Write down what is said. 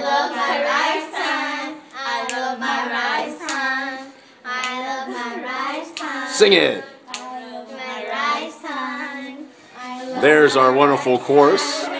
love my rice time. I love my rice time. I love my rice time. Sing it. I love my rice time. There's our wonderful chorus.